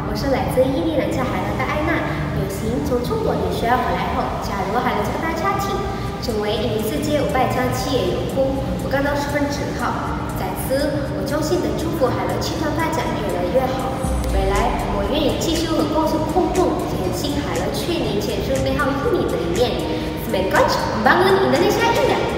我是来自伊利兰家海乐的艾娜，有幸从中国留学回来后，加入海乐这个大家庭，成为一名世界500家企业员工，我感到十分自豪。在此，我衷心的祝福海乐集团发展越来越好。未来，我愿意继续和公司共同前进海乐去年前述美好1年的理念，semoga bangun Indonesia indah。